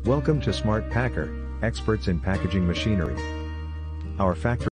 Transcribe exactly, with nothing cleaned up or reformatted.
Welcome to Smart Packer, experts in packaging machinery. Our factory